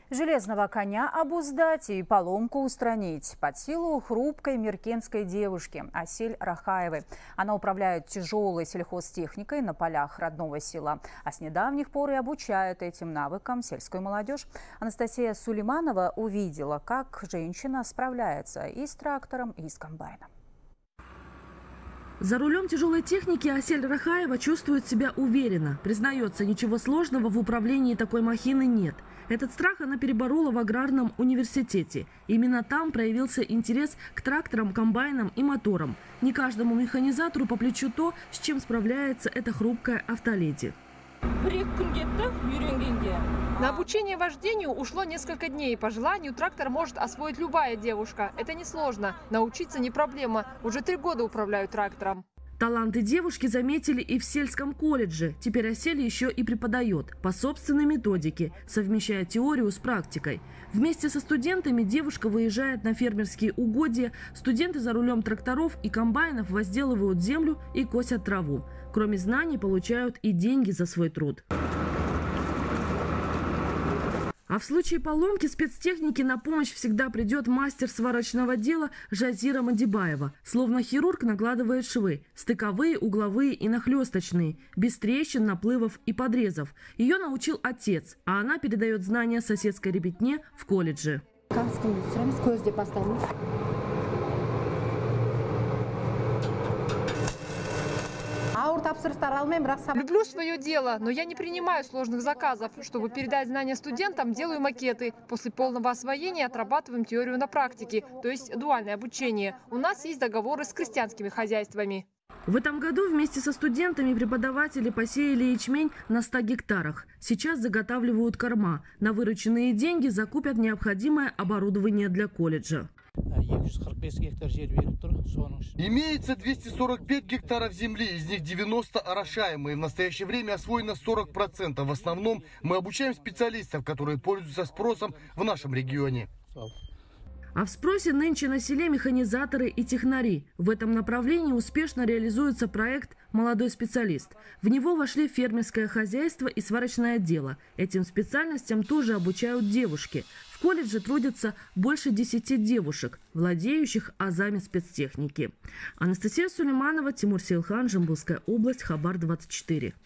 Железного коня обуздать и поломку устранить под силу хрупкой миркенской девушки Асель Рахаевой. Она управляет тяжелой сельхозтехникой на полях родного села, а с недавних пор и обучает этим навыкам сельскую молодежь. Анастасия Сулейманова увидела, как женщина справляется и с трактором, и с комбайном. За рулем тяжелой техники Асель Рахаева чувствует себя уверенно. Признается, ничего сложного в управлении такой махины нет. Этот страх она переборола в аграрном университете. Именно там проявился интерес к тракторам, комбайнам и моторам. Не каждому механизатору по плечу то, с чем справляется эта хрупкая автоледи. На обучение вождению ушло несколько дней. По желанию трактор может освоить любая девушка. Это несложно. Научиться не проблема. Уже 3 года управляю трактором. Таланты девушки заметили и в сельском колледже. Теперь Асель еще и преподает по собственной методике, совмещая теорию с практикой. Вместе со студентами девушка выезжает на фермерские угодья. Студенты за рулем тракторов и комбайнов возделывают землю и косят траву. Кроме знаний, получают и деньги за свой труд. А в случае поломки спецтехники на помощь всегда придет мастер сварочного дела Жазира Мадибаева. Словно хирург накладывает швы – стыковые, угловые и нахлесточные, без трещин, наплывов и подрезов. Ее научил отец, а она передает знания соседской ребятне в колледже. Люблю свое дело, но я не принимаю сложных заказов. Чтобы передать знания студентам, делаю макеты. После полного освоения отрабатываем теорию на практике, то есть дуальное обучение. У нас есть договоры с крестьянскими хозяйствами. В этом году вместе со студентами преподаватели посеяли ячмень на 100 гектарах. Сейчас заготавливают корма. На вырученные деньги закупят необходимое оборудование для колледжа. Имеется 245 гектаров земли, из них 90 орошаемые. В настоящее время освоено 40%. В основном мы обучаем специалистов, которые пользуются спросом в нашем регионе. А в спросе нынче на селе механизаторы и технари. В этом направлении успешно реализуется проект «Молодой специалист». В него вошли фермерское хозяйство и сварочное дело. Этим специальностям тоже обучают девушки. В колледже трудятся больше 10 девушек, владеющих азами спецтехники. Анастасия Сулейманова, Тимур Сейлхан, Жамбылская область, Хабар 24.